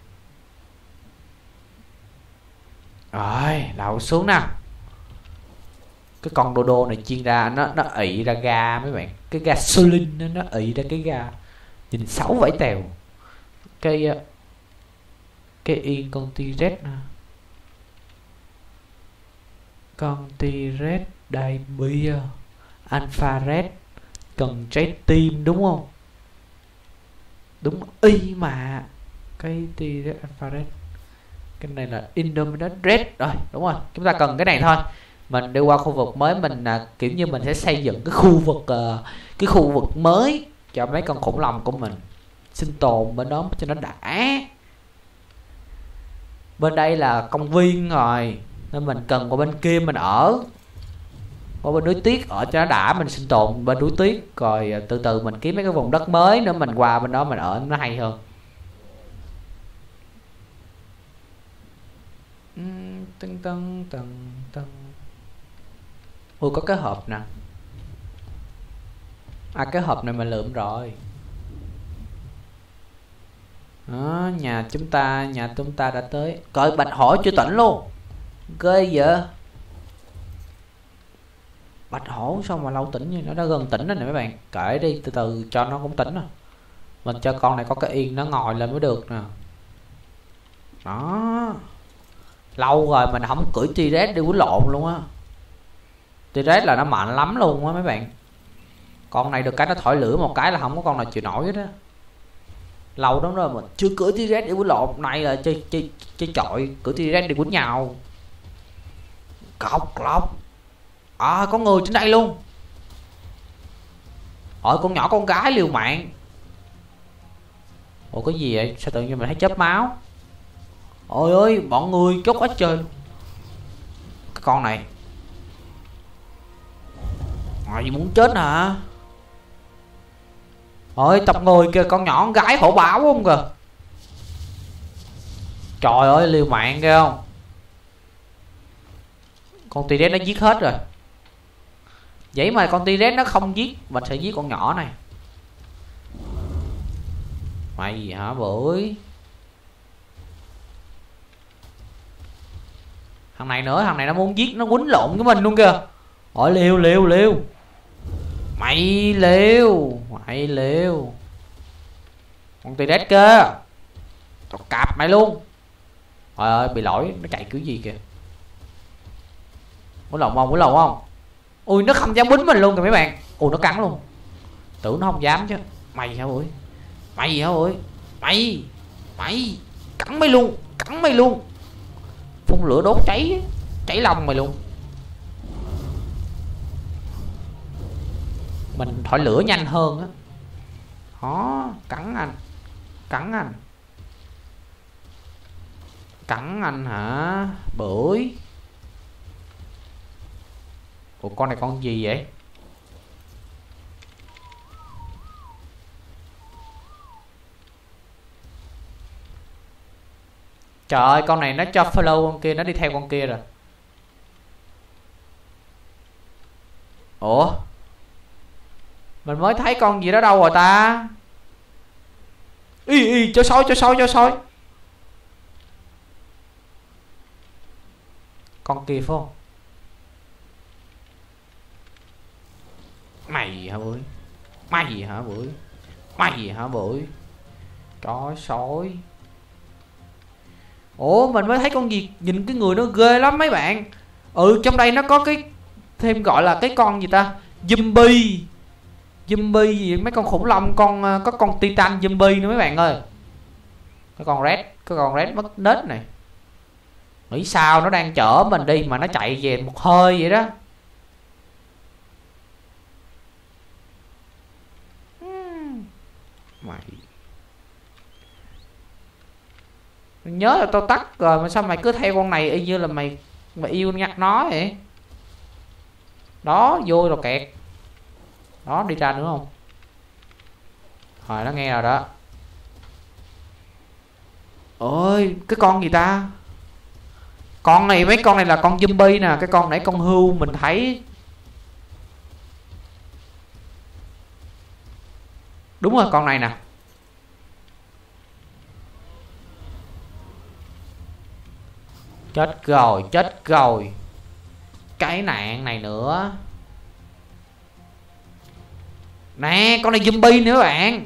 Rồi, đậu xuống nào. Cái con đô đô này chiên ra, nó nó ị ra ga mấy bạn. Cái gasoline nó ị ra cái ga. Nhìn xấu vẫy tèo. Cái cái yên con T-Rex nè. Con T-Rex đầy bia. Alpha Red cần trái tim đúng không? Đúng y mà. Cái T-Rex Alpha Red. Cái này là Indominus Red. Rồi đúng rồi, chúng ta cần cái này thôi. Mình đi qua khu vực mới, mình à, kiểu như mình sẽ xây dựng cái khu vực uh, cái khu vực mới cho mấy con khủng long của mình sinh tồn bên đó cho nó đã. Bên đây là công viên rồi nên mình cần qua bên kia mình ở, qua bên núi tuyết ở cho nó đã, mình sinh tồn bên núi tuyết rồi từ từ mình kiếm mấy cái vùng đất mới nữa mình qua bên đó mình ở nó hay hơn. Tưng tưng tưng tưng. Ui có cái hộp nè. À cái hộp này mình lượm rồi. Đó, nhà chúng ta, nhà chúng ta đã tới. Coi bạch hổ chưa tỉnh luôn. Ghê vậy. Bạch hổ sao mà lâu tỉnh như nó đã gần tỉnh rồi nè mấy bạn. Kệ đi, từ từ cho nó cũng tỉnh rồi. Mình cho con này có cái yên nó ngồi lên mới được nè. Đó. Lâu rồi mình không cưỡi T-Rex đi quýnh lộn luôn á. T-Rex là nó mạnh lắm luôn á mấy bạn. Con này được cái nó thổi lửa một cái là không có con nào chịu nổi hết á. Lâu lắm rồi mình chưa cưỡi T-Rex đi quýnh lộn. Này là chơi chơi chơi chọi cưỡi T-Rex đi quýnh nhau. Cọc lọc. À có người trên đây luôn. Ôi con nhỏ con gái liều mạng. Ủa cái gì vậy? Sao tự nhiên mình thấy chớp máu? Ôi ơi bọn người chốt hết trời. Cái con này à, gì muốn chết hả? Ôi tập người kìa, con nhỏ con gái hổ báo không kìa. Trời ơi liều mạng kìa không. Con T-Rex nó giết hết rồi. Vậy mà con T-Rex nó không giết, mình sẽ giết con nhỏ này. Mày gì hả bưởi? Thằng này nữa, thằng này nó muốn giết, nó quýnh lộn với mình luôn kìa. Ôi liều liều liều. Mày liều, mày liều. Con T-Rex kia. Tao cạp mày luôn. Trời ơi bị lỗi, nó chạy kiểu gì kìa. Quýnh lộn không, quýnh lộn không? Ui nó không dám quýnh mình luôn kìa mấy bạn. Ui nó cắn luôn. Tưởng nó không dám chứ. Mày hả bưởi? Mày hả bưởi? Mày. Mày. Cắn mày luôn, cắn mày luôn. Phun lửa đốt cháy, cháy lòng mày luôn. Mình thổi lửa nhanh hơn á. Đó, cắn anh. Cắn anh. Cắn anh hả? Bưởi. Ủa con này con gì vậy? Trời ơi con này nó cho follow con kia, nó đi theo con kia rồi. Ủa mình mới thấy con gì đó đâu rồi ta? Y y cho sói cho sói cho sói. Con kia phải không? Mày gì hả bưởi? Mày gì hả bưởi? Mày gì hả bưởi? Chó sói. Ủa mình mới thấy con gì, nhìn cái người nó ghê lắm mấy bạn. Ừ trong đây nó có cái thêm gọi là cái con gì ta, zombie. Zombie gì mấy con khủng long, con có con titan zombie nữa mấy bạn ơi. Cái con red, cái con red mất nết này. Nghĩ sao nó đang chở mình đi mà nó chạy về một hơi vậy đó. Mày nhớ là tao tắt rồi mà sao mày cứ theo con này y như là mày mày yêu nhặt nó vậy. Đó vô rồi kẹt. Đó đi ra nữa không? Rồi nó nghe rồi đó. Ôi cái con gì ta? Con này mấy con này là con zombie nè. Cái con nãy con hươu mình thấy. Đúng rồi con này nè. Chết rồi, chết rồi. Cái nạn này nữa. Nè, con này zombie nữa bạn.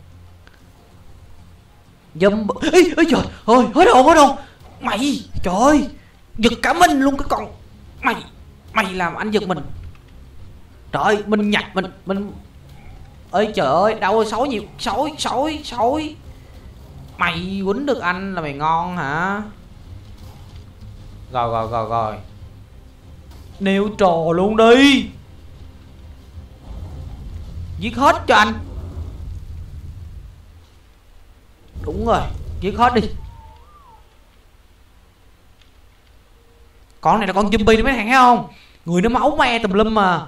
Zombie. Ê, ê trời ơi, hết hồn, hết hồn. Mày, trời ơi. Giật cả mình luôn cái con. Mày, Mày làm anh giật mình. Trời ơi, mình nhặt mình mình ơi trời ơi, đâu rồi, sói nhiều, sói sói sói. Mày quýnh được anh là mày ngon hả? Rồi rồi rồi rồi. Nêu trò luôn đi. Giết hết cho anh. Đúng rồi, giết hết đi. Con này là con zombie đó mấy thằng thấy không? Người nó máu me tùm lum mà.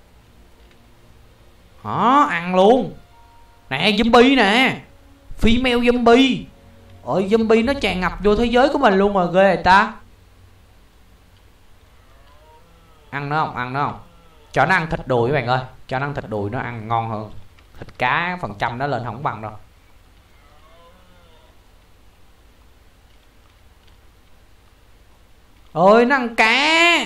Đó, ăn luôn. Nè, zombie nè. Female zombie. Ôi, zombie nó tràn ngập vô thế giới của mình luôn mà, ghê người ta. Ăn nó không, ăn nó không. Cho nó ăn thịt đùi các bạn ơi. Cho nó ăn thịt đùi nó ăn ngon hơn. Thịt cá phần trăm nó lên không bằng đâu. Ôi, nó ăn cá.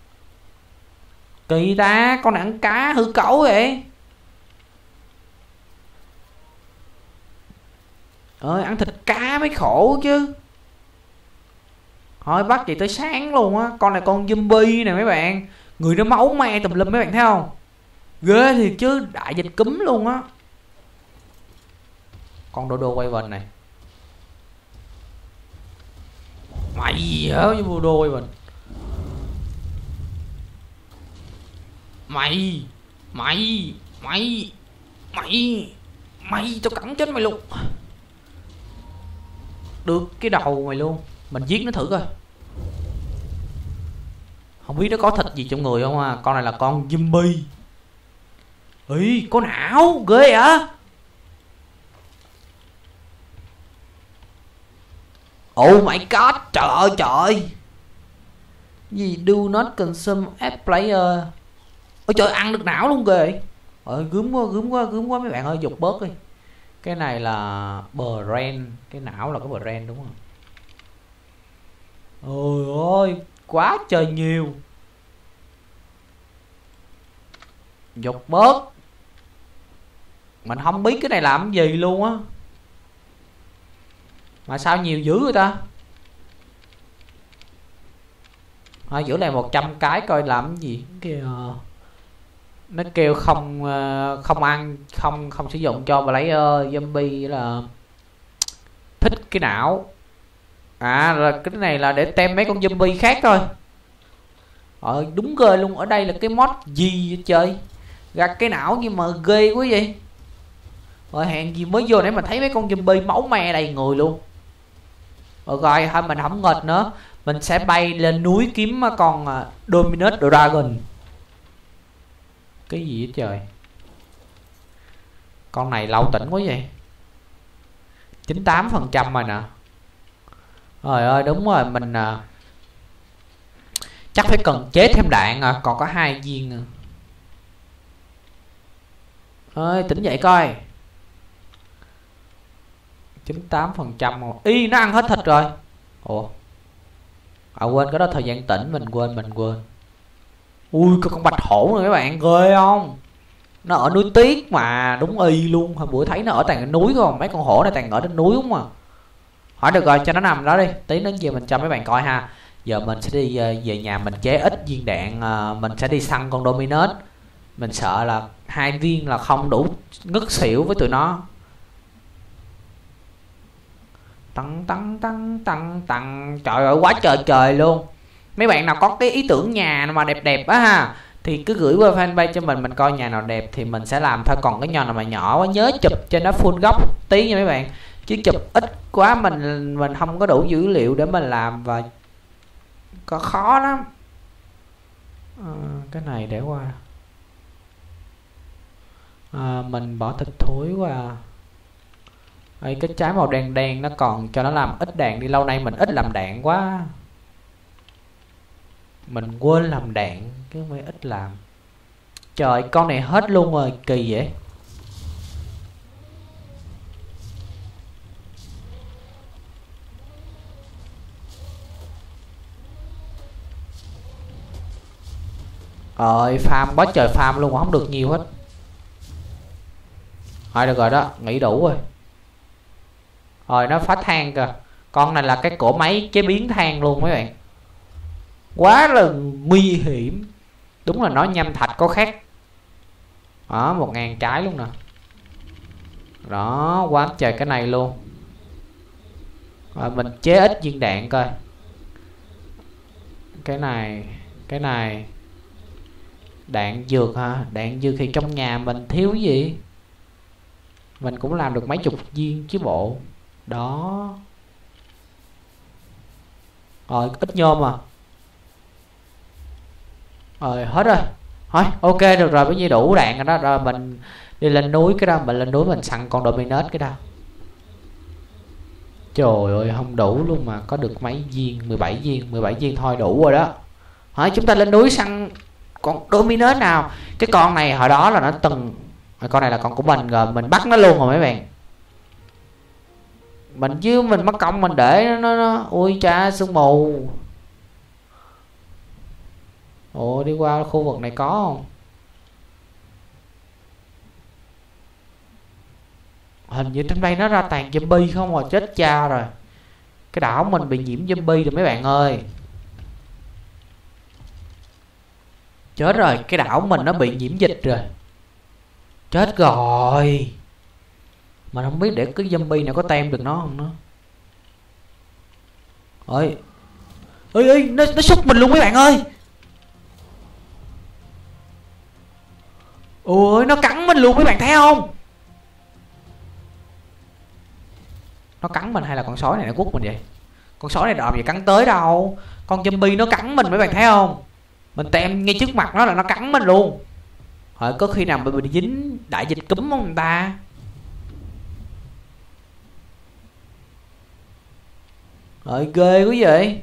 Kỳ ta, con này ăn cá hư cẩu vậy. Ơi, ăn thịt cá mới khổ chứ. Thôi bắt chị tới sáng luôn á. Con này con zombie nè mấy bạn. Người nó máu me tùm lum mấy bạn thấy không? Ghê thiệt chứ, đại dịch cúm luôn á. Con đô đô quay vần này. Mày hả với đô đô quay vần. Mày Mày Mày Mày Mày tao cắn chết mày luôn. Được cái đầu mày luôn. Mình giết nó thử coi. Không biết nó có thịt gì trong người không à. Con này là con zombie. Ý, có não, ghê hả? Oh my god, trời ơi trời. Gì do not consume app player. Ôi trời, ăn được não luôn ghê. Ôi gớm quá, gớm quá, gớm quá mấy bạn ơi, dục bớt đi. Cái này là brain, cái não là cái brain đúng không? Ôi ôi, quá trời nhiều. Dục bớt. Mình không biết cái này làm cái gì luôn á. Mà sao nhiều dữ người ta. Thôi giữa này một trăm cái coi làm cái gì kìa. Nó kêu không không ăn, không không sử dụng cho player zombie là thích cái não. À là cái này là để tem mấy con zombie khác thôi. Ờ đúng ghê luôn. Ở đây là cái mod gì vậy trời. Gặt cái não nhưng mà ghê quá vậy. Rồi hèn gì mới vô nãy mà thấy mấy con zombie máu me đầy người luôn. Rồi rồi thôi mình không nghịch nữa. Mình sẽ bay lên núi kiếm con Dominus Dragon. Cái gì hết trời. Con này lâu tỉnh quá vậy. chín mươi tám phần trăm rồi nè. Trời ơi đúng rồi. Mình à, chắc phải cần chế thêm đạn à. Còn có hai viên à. Ơi tỉnh dậy coi. chín mươi tám phần trăm rồi. Ý nó ăn hết thịt rồi. Ủa. À quên cái đó thời gian tỉnh. Mình quên mình quên. Ui có con bạch hổ này các bạn. Ghê không. Nó ở núi Tuyết mà. Đúng y luôn. Hồi bữa thấy nó ở toàn núi không. Mấy con hổ này toàn ở trên núi đúng không. Hỏi được rồi cho nó nằm đó đi. Tí nữa về mình cho mấy bạn coi ha. Giờ mình sẽ đi về nhà mình chế ít viên đạn. Mình sẽ đi săn con Dominus. Mình sợ là hai viên là không đủ ngất xỉu với tụi nó. Tăng tăng tăng tăng tăng. Trời ơi quá trời trời luôn. Mấy bạn nào có cái ý tưởng nhà mà đẹp đẹp á ha thì cứ gửi qua fanpage cho mình. Mình coi nhà nào đẹp thì mình sẽ làm thôi. Còn cái nhà nào mà nhỏ quá nhớ chụp cho nó full góc tí nha mấy bạn. Chứ chụp ít quá mình mình không có đủ dữ liệu để mình làm. Và có khó lắm à, cái này để qua à, mình bỏ thịt thối qua. Đây, cái trái màu đen đen nó còn cho nó làm ít đạn đi. Lâu nay mình ít làm đạn quá. Mình quên làm đạn chứ mới ít làm. Trời con này hết luôn rồi. Kỳ vậy. Rồi farm quá trời farm luôn. Không được nhiều hết. Thôi được rồi đó. Nghỉ đủ rồi. Rồi nó phá than kìa. Con này là cái cỗ máy chế biến than luôn mấy bạn. Quá là nguy hiểm. Đúng là nó nhâm thạch có khác. Đó, một ngàn trái luôn nè. Đó, quá trời cái này luôn. Rồi mình chế ít viên đạn coi. Cái này, cái này đạn dược ha. Đạn dược thì trong nhà mình thiếu cái gì, mình cũng làm được mấy chục viên chứ bộ. Đó. Rồi ít nhôm à. Rồi hết rồi. Thôi ok được rồi, bây giờ đủ đạn rồi đó. Rồi mình đi lên núi cái đó. Mình lên núi mình săn con Dominus cái đó. Trời ơi không đủ luôn mà. Có được mấy viên, mười bảy viên. mười bảy viên thôi đủ rồi đó. Hỏi chúng ta lên núi săn con Dominus nào. Cái con này hồi đó là nó từng, con này là con của mình rồi, mình bắt nó luôn rồi mấy bạn. Mình chứ mình mất công mình để nó, nó, nó. Ui cha, sương mù. Ồ, đi qua khu vực này có không? Hình như trong đây nó ra toàn zombie không à. Chết cha rồi. Cái đảo mình bị nhiễm zombie rồi mấy bạn ơi. Chết rồi, cái đảo mình nó bị nhiễm dịch rồi. Chết rồi. Mà không biết để cái zombie này có tem được nó không nữa. Ơi ơi ơi, nó, nó xúc mình luôn mấy bạn ơi. Ôi nó cắn mình luôn mấy bạn thấy không? Nó cắn mình hay là con sói này nó quất mình vậy? Con sói này đòi gì cắn tới đâu. Con zombie nó cắn mình mấy bạn thấy không? Mình tem ngay trước mặt nó là nó cắn mình luôn. Hỏi có khi nào bị dính đại dịch cúm không người ta? Rồi ghê quá vậy.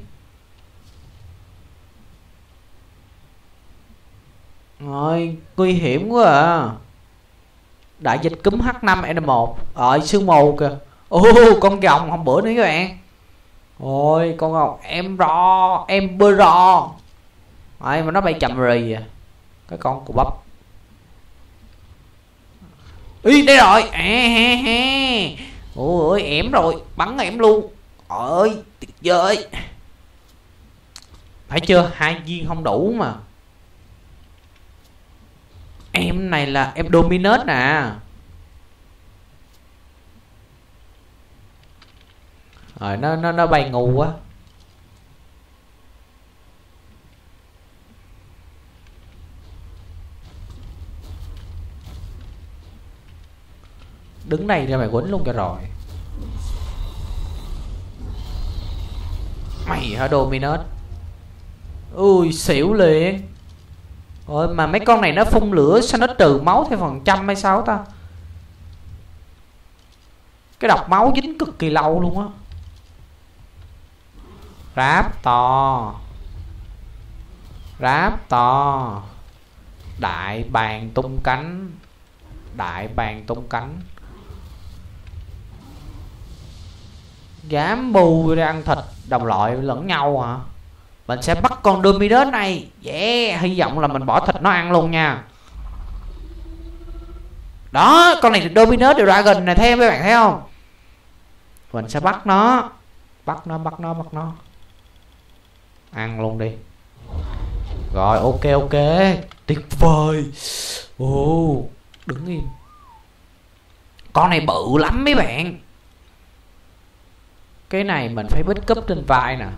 Rồi nguy hiểm quá à. Đại dịch cúm H năm N một. Rồi sương mù kìa. Ô con rồng hôm bữa nữa các bạn. Ôi con rồng em ro em bơ ro. Rồi mà nó bay chậm rì à. Cái con của bắp. Ý đây rồi. À, ha, ha. Ôi ẻm rồi. Bắn ẻm luôn. Ôi tuyệt vời. Thấy chưa, hai viên không đủ mà. Em này là em Dominus nè. Rồi nó nó nó bay ngu quá. Đứng đây ra mày quýnh luôn cho rồi. Mày hả Dominus? Ui xỉu liền. Ôi mà mấy con này nó phun lửa sao nó trừ máu theo phần trăm hay sao ta? Cái độc máu dính cực kỳ lâu luôn á. Ráp to. Ráp to. Đại bàng tung cánh. Đại bàng tung cánh. Dám bù ra ăn thịt đồng loại lẫn nhau hả? Mình sẽ bắt con Dominus này. Yeah, hy vọng là mình bỏ thịt nó ăn luôn nha. Đó, con này là Dominus the Dragon này, thấy mấy bạn thấy không? Mình sẽ bắt nó. Bắt nó, bắt nó, bắt nó. Ăn luôn đi. Rồi, ok, ok. Tuyệt vời. Ồ, đứng im. Con này bự lắm mấy bạn. Cái này mình phải bích cúp trên vai nè.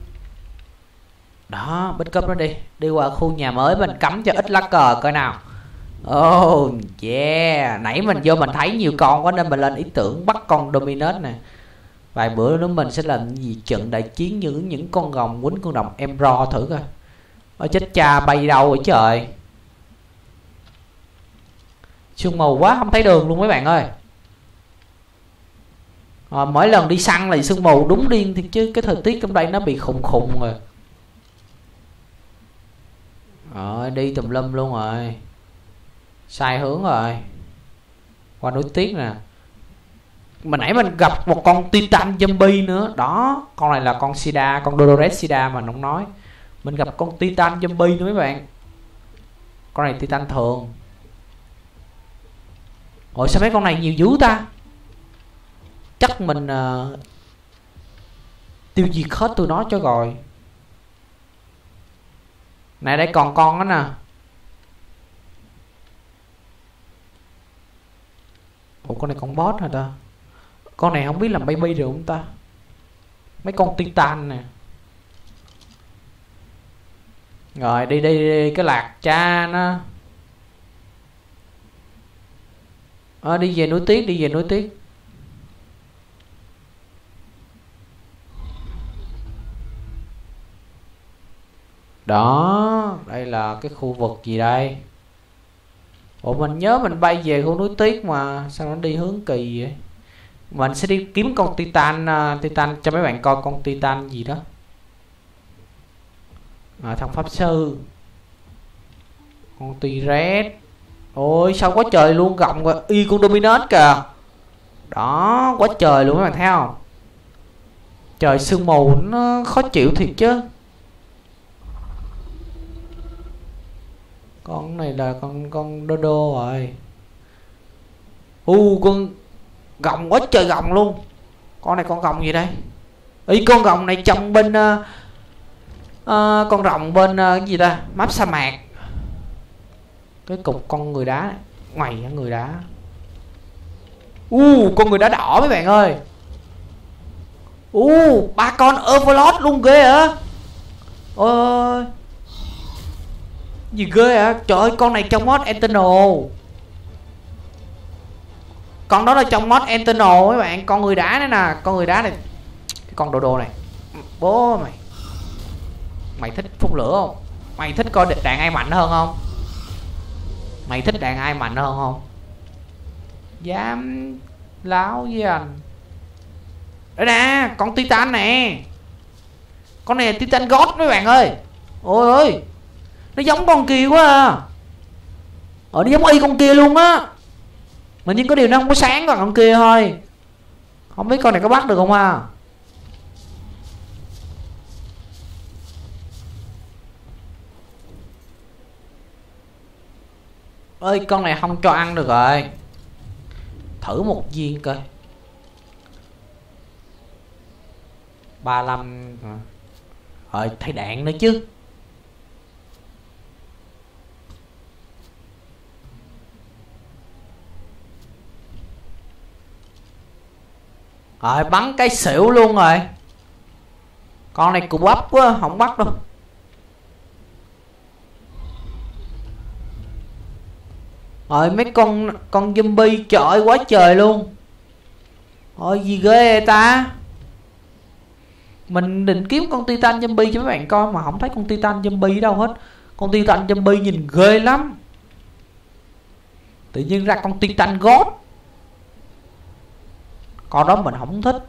Đó, bích cúp nó đi. Đi qua khu nhà mới mình cắm cho ít lá cờ coi nào. Oh yeah. Nãy mình vô mình thấy nhiều con quá nên mình lên ý tưởng bắt con Dominus nè. Vài bữa nữa mình sẽ làm gì trận đại chiến những những con rồng quýnh con rồng Emro thử coi. Ôi chết cha, bay đâu vậy trời. Sương mù quá không thấy đường luôn mấy bạn ơi. À, mỗi lần đi săn là sương mù đúng điên thiệt chứ. Cái thời tiết trong đây nó bị khùng khùng rồi. Rồi đi tùm lum luôn rồi. Sai hướng rồi. Qua núi tuyết nè. Mà nãy mình gặp một con Titan zombie nữa. Đó, con này là con Sida, con Dolores Sida mà nó nói. Mình gặp con Titan zombie nữa mấy bạn. Con này Titan thường. Ủa sao mấy con này nhiều dữ ta? Chắc mình uh, tiêu diệt hết tụi nó cho rồi. Này đây còn con đó nè. con này con boss hả ta? Con này không biết làm baby được không ta? Mấy con titan nè. Rồi đi đi đi, cái lạc cha nó. À, đi về núi Tuyết, đi về núi Tuyết. Đó, đây là cái khu vực gì đây? Ủa mình nhớ mình bay về khu núi Tuyết mà sao nó đi hướng kỳ vậy? Mình sẽ đi kiếm con titan, uh, titan cho mấy bạn coi con titan gì đó. À, thằng pháp sư. Con T-Rex. Ôi sao quá trời luôn, gọng rồi. Y con Dominus kìa. Đó, quá trời luôn các bạn thấy không? Trời sương mù nó khó chịu thiệt chứ. Con này là con con đô đô rồi. U uh, con gọng quá trời gọng luôn. Con này con gọng gì đây? Ý con gọng này trong bên uh, uh, con rồng bên uh, cái gì ta? Map sa mạc. Cái cục con người đá này. Ngoài người đá. U uh, con người đá đỏ mấy bạn ơi. U uh, ba con Overlord luôn ghê hả? Ôi gì ghê hả? Trời ơi con này trong mod Eternal. Con đó là trong mod Eternal mấy bạn. Con người đá này nè. Con người đá này. Cái con đồ đồ này. Bố mày. Mày thích phun lửa không? Mày thích coi đạn ai mạnh hơn không? Mày thích đạn ai mạnh hơn không? Dám láo với anh. Đây nè, con Titan nè. Con này là Titan God mấy bạn ơi. Ôi ơi, nó giống con kia quá à. Ờ, nó giống y con kia luôn á. Mà nhưng có điều nó không có sáng còn con kia thôi. Không biết con này có bắt được không à? Ơi con này không cho ăn được rồi. Thử một viên coi. ba mươi lăm. Rồi thay đạn nữa chứ. Rồi bắn cái xỉu luôn rồi. Con này cục bắp quá, không bắt đâu. Rồi mấy con con zombie trời ơi quá trời luôn. Ôi gì ghê vậy ta. Mình định kiếm con Titan zombie cho mấy bạn coi mà không thấy con Titan zombie đâu hết. Con Titan zombie nhìn ghê lắm. Tự nhiên ra con Titan God. Con đó mình không thích.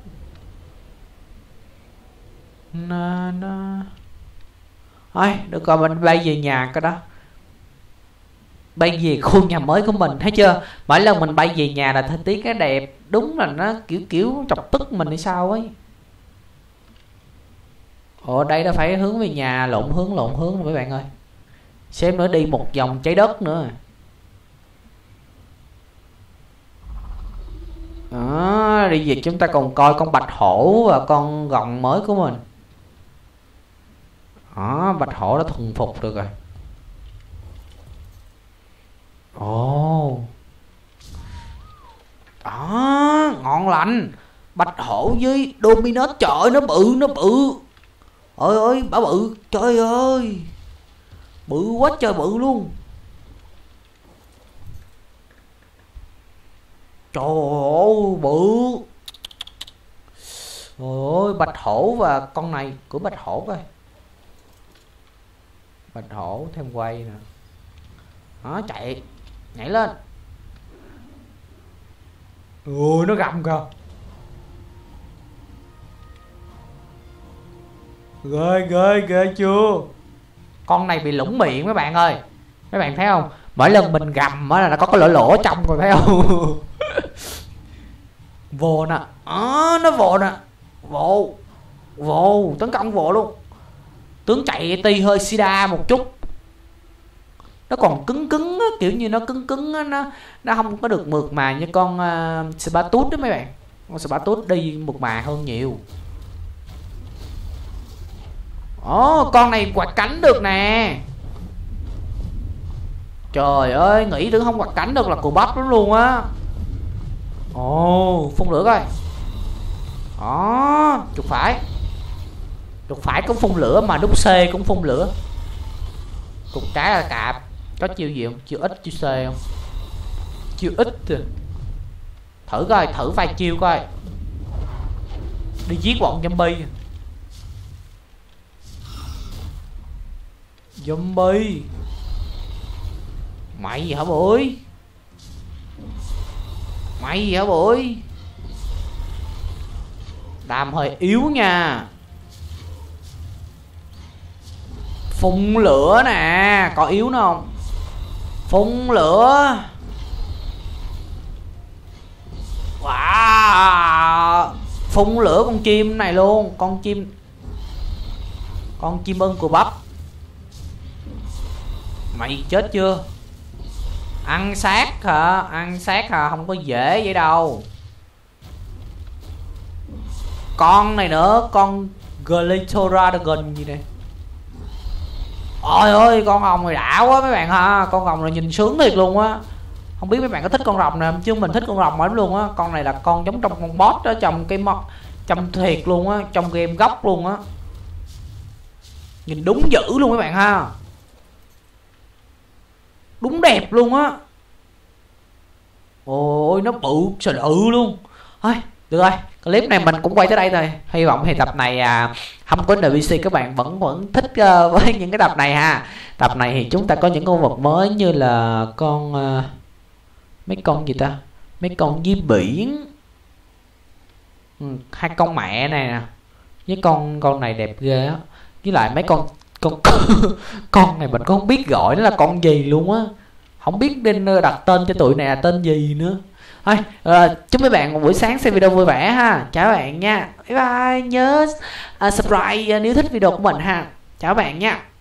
Nà, nà. Thôi được rồi mình bay về nhà cái đó. Bay về khu nhà mới của mình thấy chưa. Mỗi lần mình bay về nhà là thời tiết cái đẹp. Đúng là nó kiểu kiểu chọc tức mình hay sao ấy. Ồ đây đã phải hướng về nhà. Lộn hướng lộn hướng rồi mấy bạn ơi. Xem nữa đi một vòng trái đất nữa. Đó, đi về chúng ta còn coi con bạch hổ và con gọng mới của mình. Đó, bạch hổ đã thuần phục được rồi. Ồ. Đó, ngon lành. Bạch hổ với Dominus, trời ơi nó bự, nó bự. Ôi ơi, bả bự, trời ơi. Bự quá trời bự luôn. Trời ơi, bự. Ôi, bạch hổ và con này của bạch hổ coi. Bạch hổ thêm quay nè. Đó, chạy. Nhảy lên. Ôi, nó gầm kìa. Ghê, ghê, ghê chưa. Con này bị lủng miệng mấy bạn ơi. Mấy bạn thấy không? Mỗi lần mình gầm là nó có cái lỗ lỗ trong rồi thấy không? Vô nè. À, nó vô nè. Vô. Vô. Tấn công vô luôn. Tướng chạy ti hơi sida một chút. Nó còn cứng cứng á, kiểu như nó cứng cứng á, nó nó không có được mượt mà như con uh, Spartus đó mấy bạn. Con Spartus đi mượt mà hơn nhiều. Ồ, oh, con này quạt cánh được nè. Trời ơi, nghĩ tưởng không quạt cánh được là cù bắp lắm luôn á. Ồ, phun lửa coi. Đó, chuột phải. Chuột phải cũng phun lửa mà nút C cũng phun lửa. Chuột trái là cạp. Có chiêu gì không? Chiêu ít, chiêu C không? Chiêu ít à. Thử coi, thử vài chiêu coi. Đi giết bọn zombie. Zombie. Mày gì hả bụi? Mày gì hả bụi? Đàm hơi yếu nha. Phun lửa nè. Có yếu nữa không? Phun lửa. Wow. Phun lửa con chim này luôn. Con chim. Con chim ưng của bắp. Mày chết chưa? Ăn xác hả? Ăn xác hả? Không có dễ vậy đâu. Con này nữa. Con Glyptodragon gì đây? Ôi ơi, con rồng này đã quá mấy bạn ha. Con rồng này nhìn sướng thiệt luôn á. Không biết mấy bạn có thích con rồng này không, chứ mình thích con rồng lắm luôn á. Con này là con giống trong con boss đó, trong cái mod, trong thiệt luôn á, trong game gốc luôn á. Nhìn đúng dữ luôn mấy bạn ha. Đúng đẹp luôn á. Ôi nó bự sờ ự luôn. Thôi được rồi, clip này mình cũng quay tới đây thôi. Hy vọng thì tập này à, không có en pê xê các bạn vẫn vẫn thích uh, với những cái tập này ha. Tập này thì chúng ta có những con vật mới như là con uh, mấy con gì ta, mấy con dưới biển. Ừ, hai con mẹ này nè, với con con này đẹp ghê á. Với lại mấy con con con này mình cũng không biết gọi nó là con gì luôn á. Không biết nên đặt tên cho tụi này là tên gì nữa. Thôi, à, chúc mấy bạn một buổi sáng xem video vui vẻ ha. Chào các bạn nha. Bye bye. Nhớ uh, subscribe uh, nếu thích video của mình ha. Chào các bạn nha.